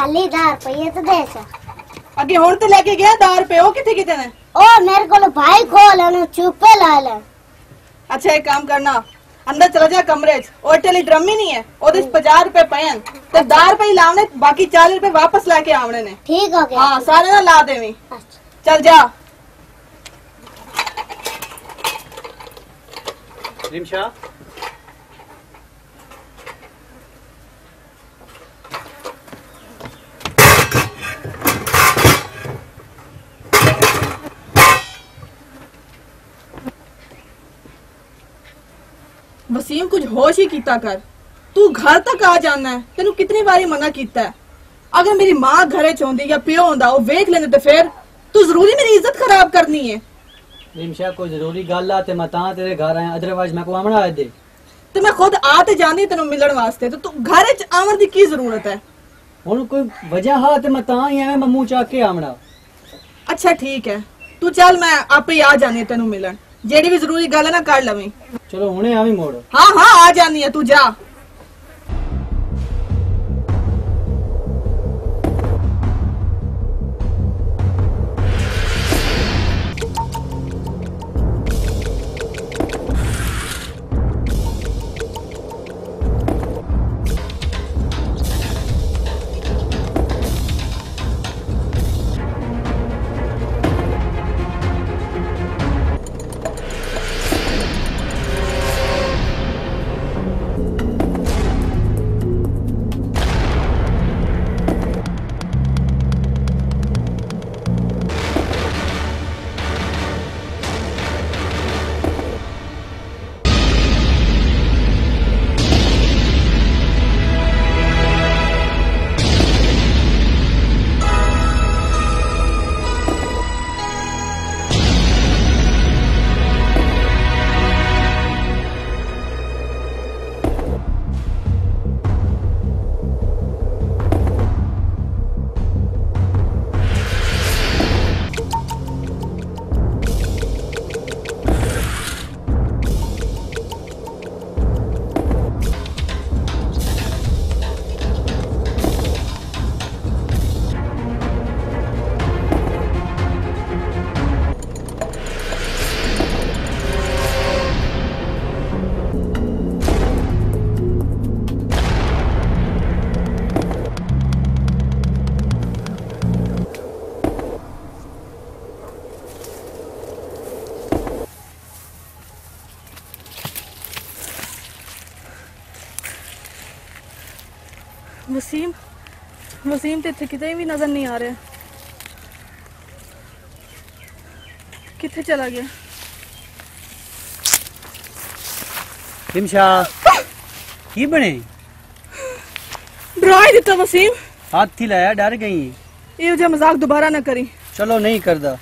खाली 10 रुपये तो दे सा अगे हुण ते लेके गया 10 रुपए ओ किथे किथे ने ओ मेरे को भाई खोल न चुपे ला ले। अच्छा एक काम करना अंदर चला जा कमरे च और टेली ड्रम ही नहीं है ओदे 50 रुपए पे हैं ते 10 रुपए ही लावने बाकी 40 रुपए वापस लाके आवने ने। ठीक हो गया। हां सारे ना ला देवी। अच्छा। चल जा रिमशा वसीम कुछ होश ही कीता कर तू घर तक आ जाना है तेनू कितनी बारी मना कीता है अगर मेरी मां घरे च होंदी या पियो होंदा वो वेख लेने ते फिर तू जरूरी मेरी इज्जत खराब करनी है। रिमशा कोई जरूरी गल आ ते मैं तां तेरे घर आया अदरवाइज मैं को आमना आए दे ते मैं खुद आ ते जांदी तेनू मिलण वास्ते तो तू घरे च आवन दी की जरूरत है। हुण कोई वजह हा ते मैं तां ही आया मैं मुंह चाक के आमना। अच्छा ठीक है तू चल मैं आपे आ जानी तेनू मिलन जेड़ी भी जरूरी गल है ना कर लवी। चलो हुणे आवी मोड़। हाँ हाँ आ जानी है तू जा। वसीम वसीम तो इतने कितने भी नजर नहीं आ रहा कितने चला गया। रिमशा की बने डरा ही दिता वसीम हाथ थी लाया डर गई ये जो मजाक दोबारा ना करी। चलो नहीं करदा।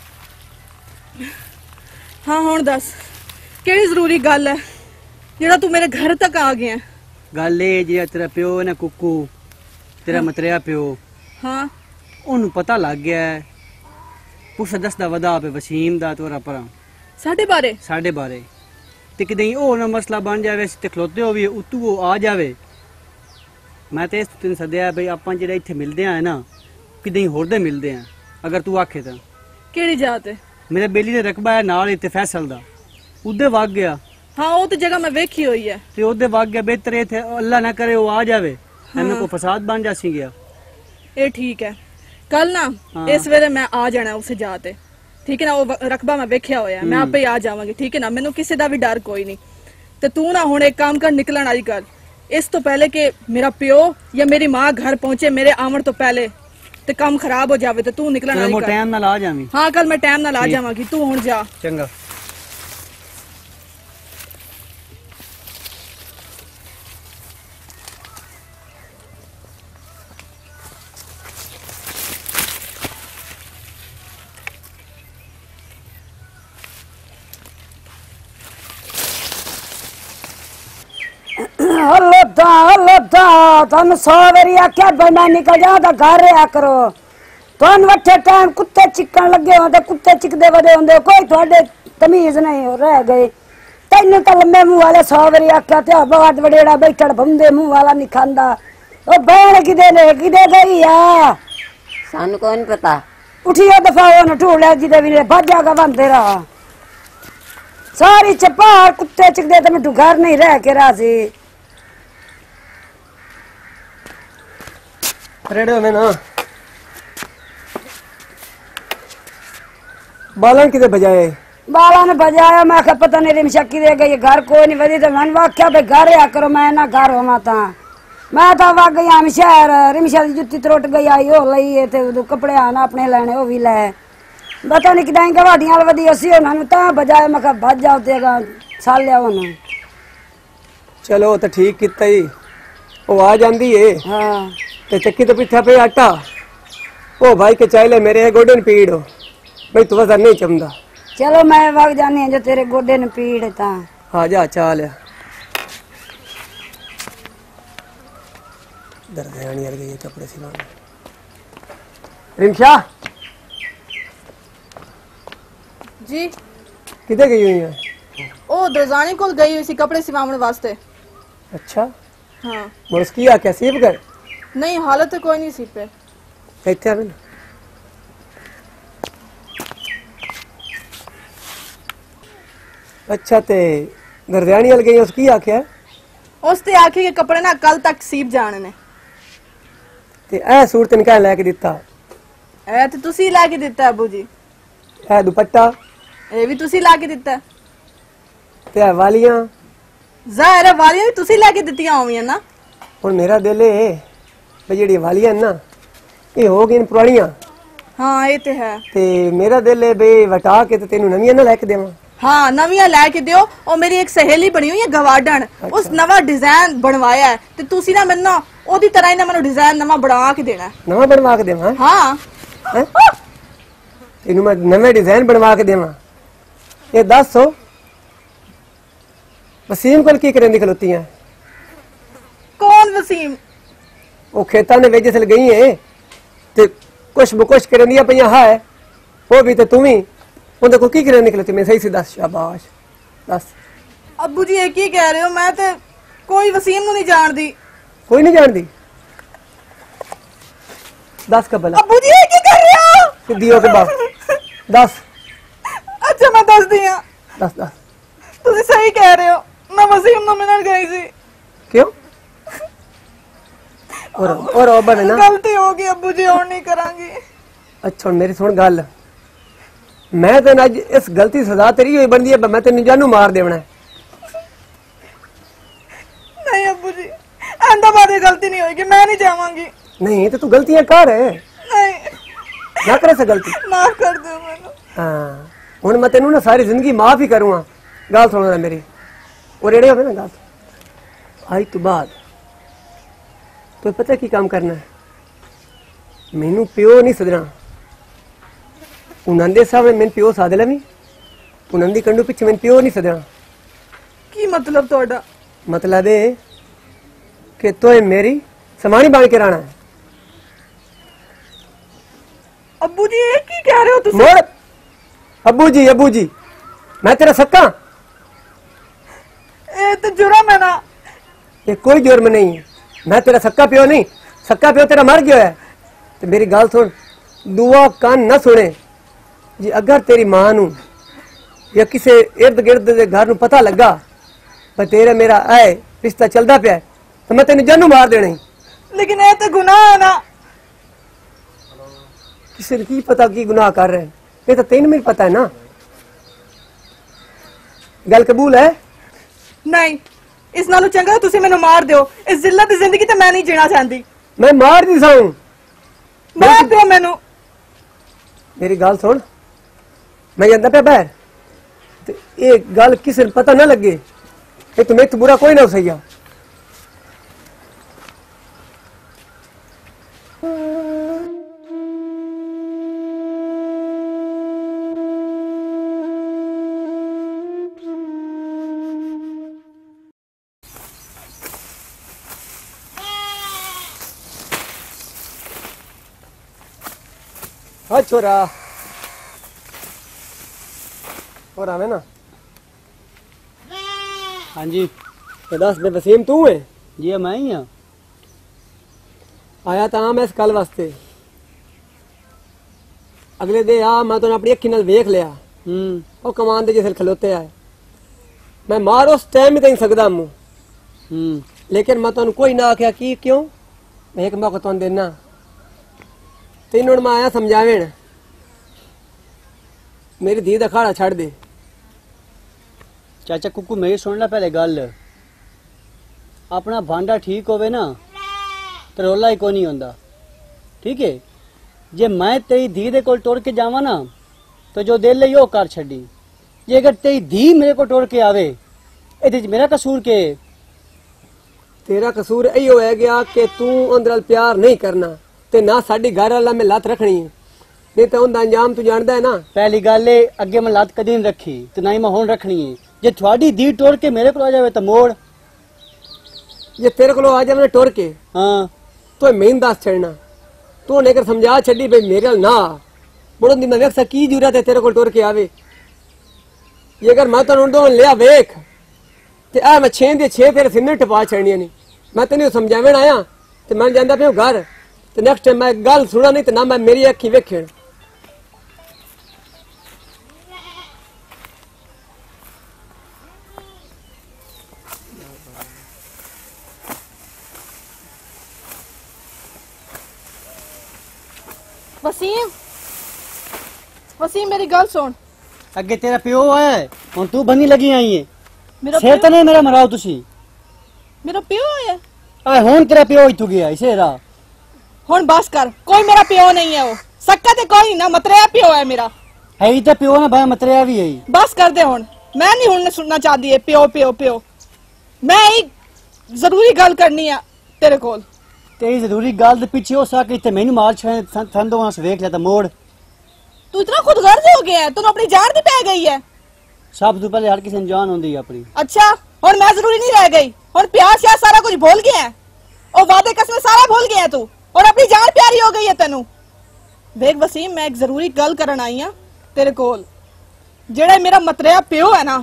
हाँ हुण दस केड़ी जरूरी गल है जेड़ा तू मेरे घर तक आ गया। गल ए जे तेरा प्यो है ना कुकू तेरा मतरिया प्यो हाँ ओनू पता लग गया है पुछ दसदा वदा पे वसीम दा तोरा परा साडे बारे ते किदें ओ ना मसला बन जावे ते खलोते हो भी उतू वो आ जावे। मैं ते तेन सद्या भाई आपां जेड़ा इत्थे मिलदे आ ना किदें होर दे मिलदे आ अगर तू आखे तां। केड़ी जात है मेरे बेली दे रकबा है नाल इत्थे फैसल दा उदे वग गया। हाँ वो तो जगह मैं वेखी हुई है ते ओदे वग गया बेहतर इत्थे अल्लाह ना करे वो आ जावे हमें को फसाद बन जासी गया। ये ठीक है कल ना इस वेले मैं आ जाना उसे जाते ठीक है ना वो रकबा मैं वेख्या होया मैं आपे आ जावांगी ठीक है ना मैनू किसी दा भी डर कोई नहीं। ते तू ना हुण एक काम कर निकलन आई कर इस तो पहले कि मेरा प्यो या मेरी मां घर पहुंचे मेरे आवन तो पहले ते काम खराब हो जावे ते तू निकलन आई कर। टाइम नाल आ जावी। हाँ कल मैं टाइम नाल आ जावांगी तू हुण जा। चंगा तुम 100 बारी आख्या बंदा निकल जाओ तो घर रहा करो तुम वठे टाइम कुत्ते चिकन लगे हो कुत्ते चिकदे वदे होंगे कोई थोड़े तमीज नहीं रह गए। तेन तो लंबे मुंह वाले 100 बारी आख्या थे बहुत वडेड़ा बैठड़ बंदे मुंह वाला नहीं खांदा ओ बहन किदे गई आ सानू कौन पता। उठियो दफा न ढूंढ जिदे भी भजा का बंदे रहा सारी चपार कुत्ते चिकदे तो मैं घर नहीं रह के राजी रेडियो में ना बालन किधर बजाए बाला ने बजाया मैं क्या पता नहीं रिमशा की दे गई घर कोई नहीं बजी तो मैंने वाक्या भाई घर आ करो मैं ना घर होना था मैं तो वाग गई हम शहर रिमशा की जुत्ती त्रुट गई आई हो लई थे कपड़े आना अपने लेने वो भी ले पता नहीं किदाई गवाडियां वधी उसी उन्होंने ता बजाया मैं क्या भज जाओ तेगा साल लिया उन्होंने चलो तो ठीक किता ही वो आ जाती है हाँ ते चक्की तो पिठा पे आटा ओ भाई के चाइले मेरे गोडे न पीड़ हो भाई तू वजन नहीं चमदा चलो मैं वग जानी जो तेरे गोडे न पीड़ ता हाँ जा चाल दर्द यार गई कपड़े सिलाने रिमशा जी किधर गई हुई है ओ दरजानी को गई हुई सी कपड़े सिवाने वास्ते। अच्छा हाँ और उसकी आ क्या सीप कर नहीं हालत तो कोई नहीं सी पे। इतने आवे ना अच्छा ते दर्दियानी वाल गई उसकी आख्या उसते आखे के कपड़े ना कल तक सीप जाने ने ते ए सूट तेन क्या लैके दिता ए तो तुसी ला के दिता अबू जी ए दुपट्टा ए भी तुसी ला के दिता ते ए वालियां जाहिर है वालियां भी तुसी ला के दित्तियां होवियां ना। और मेरा दिल है भाई जेडी वालियां ना ये हो गई पुरानियां हाँ ये तो है। ते मेरा दिल है भाई वटा के ते तेनू नवियां ना लैके देवां। हाँ नवियां लैके दियो और मेरी एक सहेली बनी हुई है गवाडन उस नवा डिजाइन बनवाया है ते तुसी ना मैनू ओदी तरह ही ना मैनू डिजाइन नवा बना के देना है। नवा बनवा के देवां हाँ हैं? तेनू मैं नवे डिजाइन बनवा के देवां। ये 10 वसीम कोल की करें खलोती हैं कौन वसीम वो खेता ने वेज सल गई है ते कुछ बकुछ करें दिया पईया है वो भी ते तुम ही उनके को की करें खलोती मैं सही से 10 शाबाश 10 अबू जी एक ही कह रहे हो मैं तो कोई वसीम को नहीं जान दी। कोई नहीं जानती 10 का भला अबू जी एक ही कर रहे हो दियो के बाद 10 अच्छा मैं दस दिया 10 तुसी सही कह रहे हो मैं वसीम को मिलने गई थी। क्यों और अब ना गलती होगी अबू जी और नहीं करांगी। अच्छा हुण मेरी सुन गल मैं तेन अज इस गलती सजा तेरी हुई बनदी है मैं तेन जानू मार देवना है। नहीं अबू जी आंदा बाद गलती नहीं होगी मैं नहीं जावांगी। नहीं तो तू गलतियां कर नहीं ना करे से गलती माफ कर दो मैनू। हाँ हुण मैं तेनू ना सारी जिंदगी माफ ही करूंगा। गल सुन मेरी और एड़े होवे ना गल आई तू बाद तो पता की काम करना है मैनू प्यो नहीं सदना उन्होंने सामने मैंने प्यो साध लवी उन्होंने कंडू पिछे मैंने प्यो नहीं सदना। की मतलब तोड़ा मतलब है कि तो मेरी समानी बन के रहना है। अबू जी ये की कह रहे हो तुम मोड़ अबू जी मैं तेरा सक्का ए तो जुर्म है ना। ये कोई जुर्म नहीं है मैं तेरा सक्का प्यो नहीं सक्का प्यो तेरा मर गया है। तो मेरी गल सुन दुआ कान न सुने जी अगर तेरी मां नू या किसी इर्द गिर्द के घर नू पता लगा पर तेरा मेरा आए रिश्ता चलता पिया तो मैं तेन जानू मार देना ही। लेकिन ये तो गुनाह है ना। किसी ने की पता की गुनाह कर रहे हैं ये तो तेन में पता है ना। गल कबूल है नहीं इस नालों चंगा तुसी मैनू मार दो इस जिल्लत दी जिंदगी ते मैं नहीं जीना चाहती। मैं मार दी साऊं मार दो मैनू। मेरी गल सुन मैं जाता पे बाहर ते ये गल किसी ने पता ना लगे ये तुम्हें तो बुरा कोई ना हो सही। हाँ छोरा और आवे ना हाँ जी तो 10 वसीम तू है जी मैं ही हाँ ਆਇਆ ਤਾਂ ਮੈਂ ਇਸ ਗੱਲ ਵਾਸਤੇ ਅਗਲੇ ਦੇ ਆ ਮੈਂ ਤੁਹਾਨੂੰ ਆਪਣੀ ਅੱਖੀ ਨਾਲ ਵੇਖ ਲਿਆ ਉਹ ਕਮਾਨ ਦੇ ਜਿਸਲ ਖਲੋਤੇ ਆਏ मैं मार उस टाइम ही नहीं सकदा मु लेकिन मैं तुहानू कोई ना आख्या की क्यों मैं एक मौका तुहानू देना तेन हुण मैं आया समझावेण मेरी धी दा खाड़ा छड़ दे। चाचा कुकू मेरी सुन ला पहले गल अपना भांडा ठीक होवे ना तो रोला ही कोई नहीं होंदा ठीक है जे मैं तेरी धी दे कोल टुर के जावां ना तो जो दिल है वो कर छड्डी जे अगर तेरी धी मेरे को टोड़ के आवे ਇਹਦੇ ਚ ਮੇਰਾ ਕਸੂਰ के तेरा कसूर इहो है गया कि तू अंदर प्यार नहीं करना ते ना साडी घर वाला में लत रखनी है नहीं तो उनका अंजाम तू जानदा है ना। पहली गल अगे मैं लत कदी नहीं रखी ते ना ही मैं हुण रखनी है जे थोड़ी धी टोड़ के मेरे को आ जावे तो मोड़ जे तेरे को आ जावे टोड़ के हाँ तो मैनू दस छड़ना तू लेकर समझा छड़ी भाई मेरे ना मुड़न दी मैं वेख की जरूरत है तेरे को टोड़ के आवे ये अगर मैं तो दो लिया वेख ते आ मैं 6 दे 6 तेरे सिन्ने टपा छड़नियां नहीं मैं तेन समझावन आया ते मैं जांदा पियो घर ते नेक्स्ट टाइम मैं गल सुना नहीं ते ना मैं मेरी अखी वेखण वसीम वसीम मेरी गल सुन अगे तेरा प्यो है हुण तू बनी लगी आई है मेरा सिर तो नहीं मेरा मराओ तुसी मेरा प्यो है आ हुण तेरा प्यो इथों गया इसे रा हुण बस कर कोई मेरा प्यो नहीं है वो सक्का ते कोई ना मतरेया प्यो है मेरा है ही तो प्यो ना भाई मतरिया भी है बस कर दे हुण मैं नहीं हुण सुनना चाहती है प्यो प्यो प्यो मैं एक जरूरी गल करनी है तेरे कोल तेरी जरूरी गल दे पीछे हो सके ते मैनू मार छे थंदो वहां से देख ले तो मोड़ तू इतना खुदगर्ज हो गया है तू अपनी जान दी पै गई है सब तो पहले हर किसी अनजान होंदी है अपनी अच्छा हुण मैं जरूरी नहीं रह गई हुण प्यार श्यार सारा कुछ भूल गया है और वादे कसमें सारा भूल गया है तू और अपनी जान प्यारी हो गई है तेनू देख वसीम मैं एक जरूरी गल करन आई हां तेरे कोल जेड़ा मेरा मतरेया प्यो है ना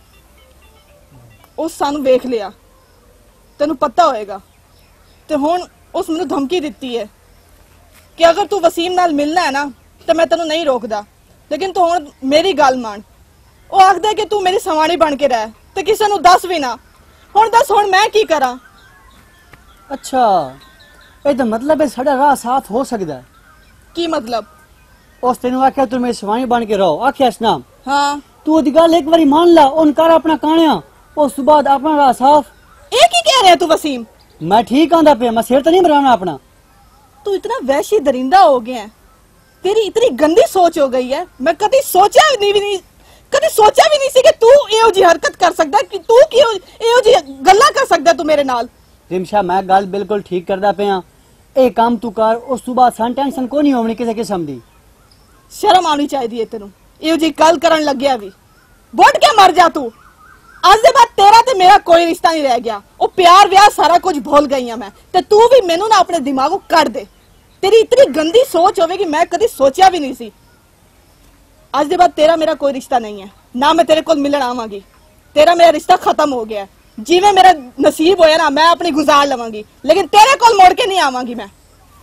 उस सानू वेख लिया तेनू पता होएगा ते हुण उस मैनू धमकी दित्ती है कि अगर तू वसीम नाल मिलना है ना तो मैं तेनू नहीं रोकदा लेकिन तू हुण मेरी गल मान वो आखदे कि तू मेरी सवाणी बन के रह ते किसी नू दस भी ना हुण दस हुण मैं की करा। अच्छा ये तो मतलब है साडा राह साफ हो सकदा है की मतलब उस तेनू आख्या तू मेरी सवाणी बन के रहो आख्या इस नाम हाँ तू ओदी गल एक बारी मान ला उन कर अपना काणिया उस तो बाद अपना राह साफ एक ही कह रहे तू वसीम मैं ठीक आंदा पे मैं सिर तो नहीं मराना अपना तू इतना वैशी दरिंदा हो गया है तेरी इतनी गंदी सोच हो गई है मैं कभी सोचा भी नहीं कभी सोचा भी नहीं सी कि तू एहो जी हरकत कर सकदा कि तू की एहो जी गल्ला कर सकदा तू मेरे नाल रिमशा मैं गल बिल्कुल ठीक करदा पिया ए काम तू कर उस तो बाद सन टेंशन को नहीं होनी किसी किस्म दी शर्म आनी चाहिए तेनू एहो जी गल करन लग्या भी बोट के मर जा तू आज दे बाद तेरा ते मेरा कोई रिश्ता नहीं रह गया वो प्यार व्याह सारा कुछ भूल गई हां मैं ते तू भी मेनू ना अपने दिमाग को कट दे तेरी इतनी गंदी सोच होवेगी मैं कभी सोचा भी नहीं सी आज के बाद तेरा मेरा कोई रिश्ता नहीं है ना मैं तेरे को मिलन आवांगी तेरा मेरा रिश्ता खत्म हो गया है जिवें मेरा नसीब होया ना मैं अपनी गुजार लवांगी लेकिन तेरे को मोड़ के नहीं आवांगी मैं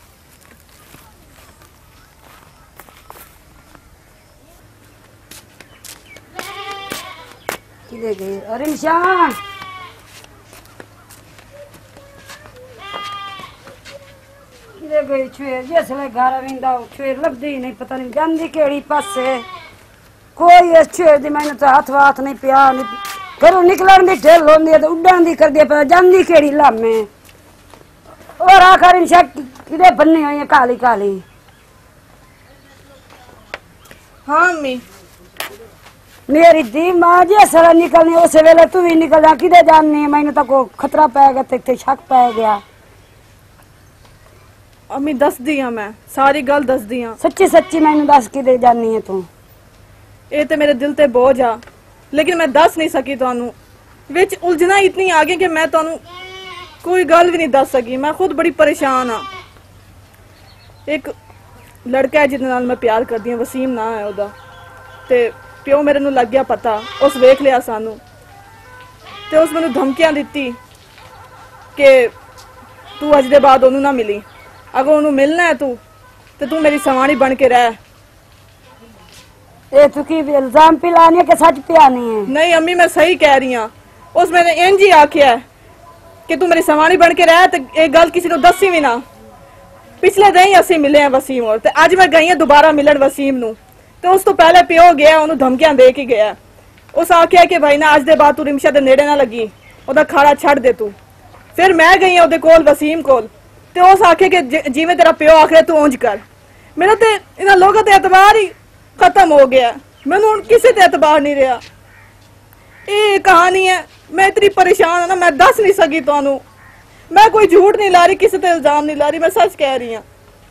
किधर गई अरे निशान किधर गई छुए जिसले घर आविंदा छुए लभदी नहीं पता नहीं जांदी केड़ी पासे कोई इस छुए दी मैंने तो हाथ वाथ नहीं पिया नहीं घरों निकलन दी ढेल होंदी है तो उड़न दी कर दिया पर जांदी केड़ी लामे और आखिर इंशा किधर बन्नी हुई है काली काली। हाँ अम्मी मेरी दी मां जैसा निकलनी उस वेले तू भी निकल जा किधर जाननी है मैंने तो को खतरा पै गया ते शक पै गया। अम्मी दस दी हां मैं सारी गल दस दी हां सच्ची सच्ची मैंने दस किधर जाननी है तू ये ते मेरे दिल ते बोझ आ लेकिन मैं दस नहीं सकी तुहानू विच उलझना इतनी आ गई कि मैं तुहानू कोई गल भी नहीं दस सकी मैं खुद बड़ी परेशान हाँ। एक लड़का है जिस नाल मैं प्यार करदी हां वसीम ना है ओदा ते प्यो मेरे नू लग गया पता उस वेख लिया सानू ते उस मैनू धमकियां दित्ती कि तू अज दे बाद ओनू ना मिली अगर उन्हें मिलना है तो तू मेरी सवानी बन के रह। ए तू की इल्जाम पिलानी है कि सच पियानी है? नहीं अम्मी मैं सही कह रही हूँ। उस मैंने इंज ही आख्या है कि तू मेरी सवानी बन के रह, तो एक गल किसी को दसी भी ना। पिछले दिन ही असी मिले हैं वसीम और ते अज मैं गई हूं दोबारा मिलन वसीम नू, तो उस तो पहले प्यो गया उन्हें धमकियां दे के गया। उस आख्या कि भाई ना अज दे बाद तू रिमशा दे नेड़े ना लगी, ओदा खाड़ा छड़ दे तू। फिर मैं गई ओदे कोल वसीम कोल, ते उस आखे कि जिवें तेरा प्यो आखरे तू उंज कर। मेरा ते इन्हां लोगां ते एतबार ही खत्म हो गया, मैनू हुण किसी ते एतबार नहीं रहा। ये कहानी है, मैं इतनी परेशान हूं ना, मैं दस नहीं सकी तुहानू। मैं कोई झूठ नहीं ला रही, किसी ते इल्जाम नहीं ला रही, मैं सच कह रही हूं।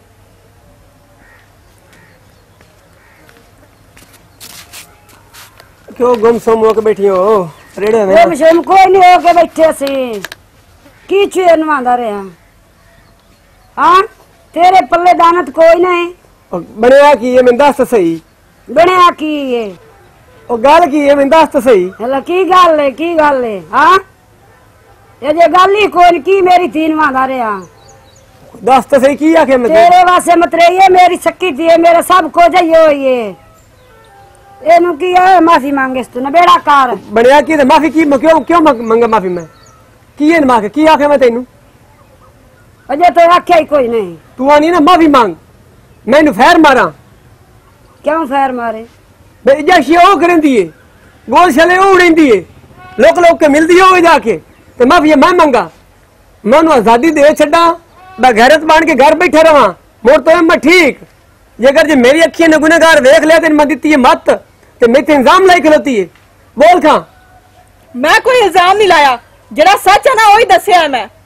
क्यों गुमसुम होके बैठी हो रेड़े में? गुमसुम कोई नहीं होके बैठे सी, की चीज नवांदा रहा। हाँ तेरे पल्ले दानत कोई नहीं। बनया की है मैं दस तो सही। बनया की है ओ गल की है मैं दस तो सही। हला की गल है, की गल है? हाँ ये जे गल ही कोई की मेरी तीन नवांदा रहा। दस तो सही की आखे मैं तेरे वास्ते मत रही है, मेरी सक्की थी है, मेरा सब कुछ है यो ये। एनु की है माफी मांगे तू ना बेड़ा कार। बनया की माफी की क्यों क्यों मंगा माफी मैं की है माफी की आखे मैं तेनू? अजय तो आख्या ही कोई नहीं। तू आनी ना माफी मांग, मैनू फैर मारा। क्यों फैर मारे? इंजेक्शन वो करेंदी है, गोल छले वो उड़ेंदी है, लोग लोग के मिलदी है जाके, ते माफी मैं मंगा। मैं उन्हें आजादी दे छड़ा, मैं गैरत बन के घर बैठे रहा। मोर तो मैं ठीक, जेकर जे मेरी अखियां ने गुनहगार देख लिया तेन मैं दिती है मत, ते मैं इल्जाम लाई खलोती है। बोल खा मैं कोई इल्जाम नहीं लाया, जरा सच है ना वही दसिया है। मैं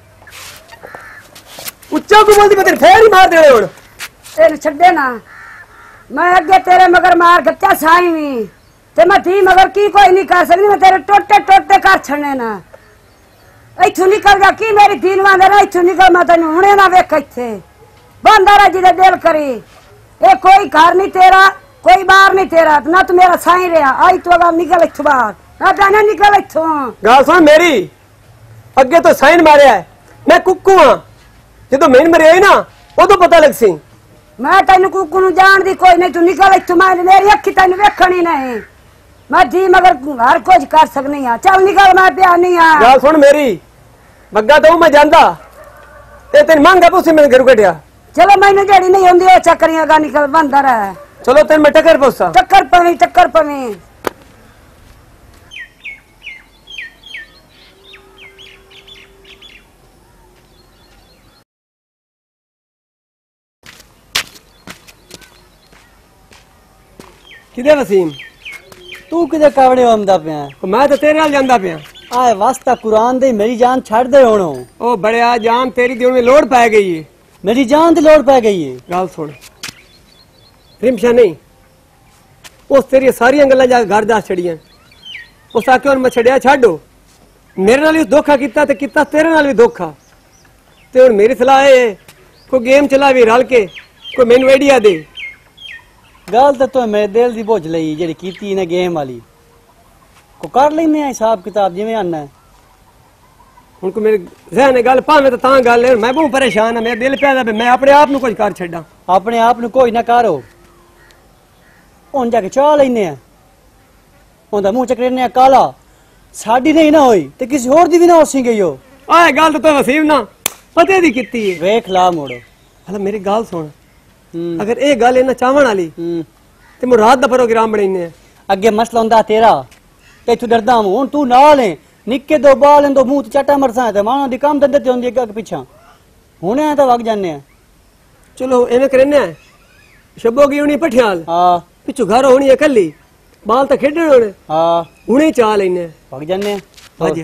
उच्चा को बोलती मैं तेरे फेर ही मार देने हुण। तेन छड़े ना, मैं अगे तेरे मगर मार गत्या साई भी, ते मैं थी मगर की कोई नहीं कर सकती। मैं तेरे टोटे टोटे कर छड़ने ना, इथू निकल जा की मेरी दीन वांदे ना, इथू निकल मैं तेन हुणे ना वेख इत्थे बंदा रहा जिदे दिल करी। ये कोई घर नहीं तेरा, कोई बाहर नहीं तेरा, ना तू मेरा साई रहा। आई तू अगर निकल इथू बाहर, ना जाने निकल इथू। गल सुन मेरी, अगे तो साइन मारिया है, मैं कुक्कू हां, जो मैंने मरिया ना उदो पता लग सी। मैं तेन कुकू नु जान दी कोई नहीं, तू निकल इथू। मैं मेरी अखी तेन वेखनी नहीं, मैं जी मगर हर कुछ कर सकनी हां। चल निकल, मैं प्या नहीं हां। गल सुन मेरी, बग्गा तो मैं जानदा ते तेन मंगा पुसी मैं घर कटिया। चलो मैंने जड़ी नहीं होंदी ओ चक्करियां गा निकल बंदर है। चलो तेन मैं टक्कर पुसा। टक्कर पवी, टक्कर पवी। किदे वसीम? तू किदे कावड़े आंदा पिया? मैं तो तेरे नाल जांदा पिया। आए वास्ता कुरान दे मेरी जान छड़ दे हुण। ओ बड़िया जान तेरी दी में लोड़ पै गई है। मेरी जान ते लोड़ पै गई है। गल सुन रिमशा नहीं, उस तेरी सारियां गल्लां जा घर जा छड़ियां। उस आके मैं छड़िया छाडो, मेरे नाल भी धोखा किता ते किता तेरे नाल भी धोखा। ते हुण मेरी सलाह है कोई गेम चला भी रल के, कोई मैनू आइडिया दे। गल तो मेरे दिल दी बुझ लई जेड़ी कीती ने गेम वाली, को कर लेने हिसाब किताब जिवें आना है। हुण को मेरे जहन है गल भावें तो तां गल है, मैं बहुत परेशान है, मेरा दिल प्यादा मैं अपने आप नू कुछ कर छड्डा। अपने आप नू कोई ना करो, हुण जाके चाह लेने आ, उंदा मुंह चकरेने काला। साडी नहीं ना होई ते किसी होर दी भी ना होसी गई हो। आए गल तो वसीम ना पते दी कीती है। वेख ला मोड़। हला मेरी गल सुन, अगर ये गल इन्ना चावण वाली ते मैं रात दा प्रोग्राम बनाईने। अगे मसला हुंदा तेरा ते तू डरदा हूं, हुण तू नाल है, निक्के दो बाल हैं, दो मुंह ते चाटा मरसा है ते मां दी काम धंधे ते हुंदी अग पिछा। हुणे तो वग जाने हैं। चलो एवें करने हैं, शब्बो की होनी पठियाल, हां पिछू घर होनी है कल्ली, बाल तो खेडने होने। हां हुणे चाह लेने वग जाने हैं। हां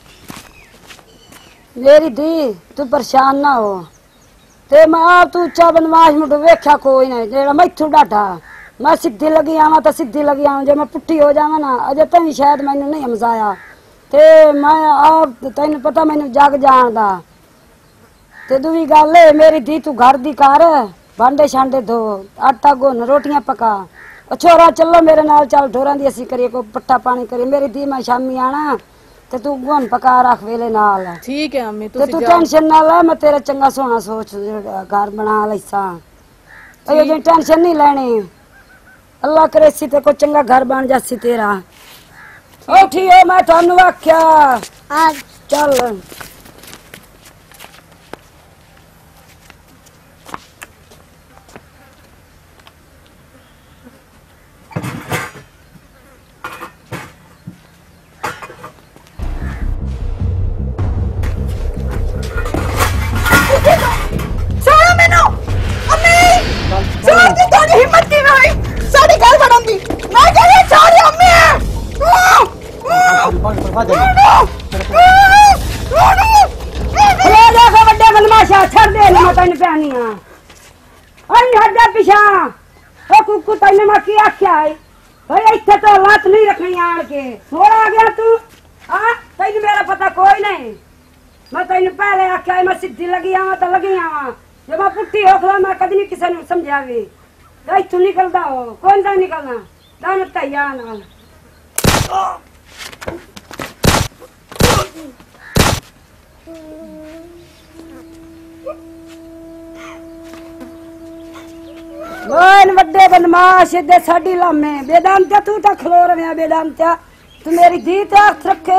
मेरी दी तू परेशान ना हो, ते मैं तू चा बनवास मुझे वेख्या कोई नहीं, जेड़ा मैथू डाटा। मैं सीधी लगी आवा तो सीधी लगी आवा, जो मैं पुट्ठी हो जावा ना अजे तई शायद मैनू नहीं समझाया। ते मैं आप तेन पता मैनू जग जानदा। ते दूई गल है मेरी दी, तू घर दी कर, भांडे छांडे धो, आटा गुन, रोटियां पका। छोरा चलो मेरे नाल चल, ढोरां दी असी करिए, कोई पट्टा पानी करिए। मेरी दी मैं शामी आना ते तू गुन पका रख वेले नाल ठीक है अम्मी ते तू टेंशन ना ले मैं तेरा चंगा सोना सोच घर बना लैसा ये टेंशन नहीं लेनी अल्लाह करे सी ते को चंगा घर बन जासी तेरा उठियो मैं थानू आख्या आज चल हिम्मत की भाई साड़ी घर बनाऊंगी मैं कह रही छोड़ अम्मी ले देखो बड़े बदमाशा छड़ दे मैं तैਨੂੰ पहनिया आई हड्डा पिछा ओ कुकु तैਨੂੰ मैं की आख्या है भाई इत्थे तो लात नहीं रखनी आन के थोड़ा आ गया तू हां तैਨੂੰ मेरा पता कोई नहीं मैं तैਨੂੰ पहले आख्या मैं सीधी लगी आवा तो लगी आवा जब मैं पुट्टी होखला मैं कदी नहीं किसी ने समझावी दाई तू निकलदा हो कौन सा निकलना दानत तैया ना वन वड्डे बदमाश दे साडी लामे बेदांत तू तो खलो रव्या बेदांत तू मेरी धी ते हाथ रखे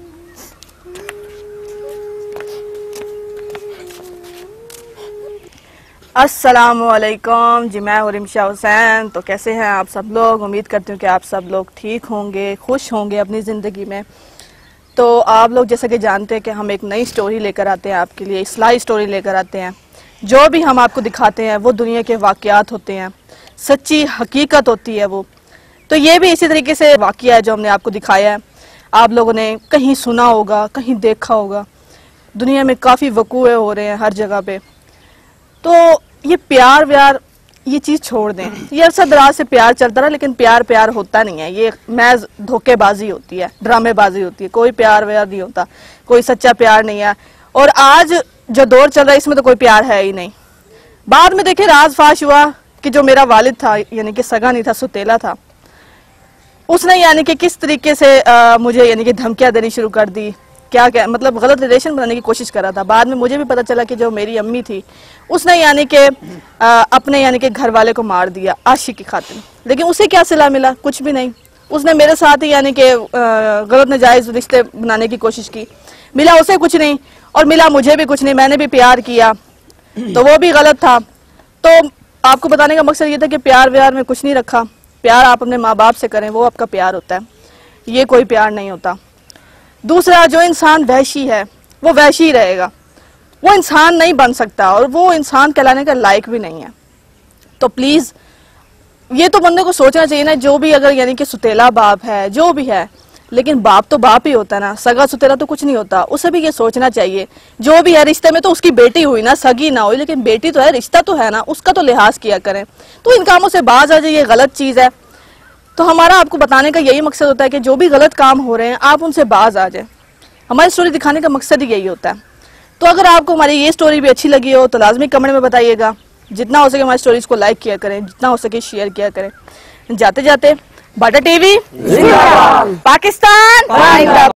अस्सलामुअलैकुम जी मैं हूँ रिमशा हुसैन। तो कैसे हैं आप सब लोग? उम्मीद करती हूँ कि आप सब लोग ठीक होंगे, खुश होंगे अपनी ज़िंदगी में। तो आप लोग जैसा कि जानते हैं कि हम एक नई स्टोरी लेकर आते हैं आपके लिए, इस्लाही स्टोरी लेकर आते हैं। जो भी हम आपको दिखाते हैं वो दुनिया के वाक़यात होते हैं, सच्ची हकीकत होती है वो। तो ये भी इसी तरीके से वाक़या है जो हमने आपको दिखाया है। आप लोगों ने कहीं सुना होगा, कहीं देखा होगा। दुनिया में काफ़ी वक़ूए हो रहे हैं हर जगह पे। तो ये प्यार व्यार ये चीज़ छोड़ दें। ये अरसा दराज से प्यार चलता रहा, लेकिन प्यार प्यार होता नहीं है। ये महज धोखेबाजी होती है, ड्रामेबाजी होती है। कोई प्यार व्यार नहीं होता, कोई सच्चा प्यार नहीं है। और आज जो दौर चल रहा है इसमें तो कोई प्यार है ही नहीं। बाद में देखिए राज फाश हुआ कि जो मेरा वालिद था, यानी कि सगा नहीं था, सुतेला था, उसने यानी कि किस तरीके से मुझे यानी कि धमकियां देनी शुरू कर दी। क्या क्या मतलब गलत रिलेशन बनाने की कोशिश कर रहा था। बाद में मुझे भी पता चला कि जो मेरी अम्मी थी उसने यानी कि अपने यानी कि घर वाले को मार दिया आशिक की खातिर। लेकिन उसे क्या सिला मिला? कुछ भी नहीं। उसने मेरे साथ ही यानी कि गलत नाजायज रिश्ते बनाने की कोशिश की। मिला उसे कुछ नहीं और मिला मुझे भी कुछ नहीं। मैंने भी प्यार किया तो वो भी गलत था। तो आपको बताने का मकसद ये था कि प्यार व्यार में कुछ नहीं रखा। प्यार आप अपने माँ बाप से करें, वो आपका प्यार होता है, ये कोई प्यार नहीं होता। दूसरा, जो इंसान वहशी है वो वहशी रहेगा, वो इंसान नहीं बन सकता और वो इंसान कहलाने का लायक भी नहीं है। तो प्लीज़ ये तो बंदे को सोचना चाहिए ना, जो भी अगर यानी कि सुतेला बाप है, जो भी है, लेकिन बाप तो बाप ही होता है ना, सगा सुतेला तो कुछ नहीं होता। उसे भी ये सोचना चाहिए जो भी है रिश्ते में, तो उसकी बेटी हुई ना, सगी ना हुई, लेकिन बेटी तो है, रिश्ता तो है ना, उसका तो लिहाज किया करें। तो इन कामों से बाज आ जाए, ये गलत चीज़ है। तो हमारा आपको बताने का यही मकसद होता है कि जो भी गलत काम हो रहे हैं आप उनसे बाज आ जाए। हमारी स्टोरी दिखाने का मकसद ही यही होता है। तो अगर आपको हमारी ये स्टोरी भी अच्छी लगी हो तो लाजमी कमेंट में बताइएगा। जितना हो सके हमारी स्टोरीज को लाइक किया करें, जितना हो सके शेयर किया करें। जाते जाते बाटा टीवी जिंदाबाद, पाकिस्तान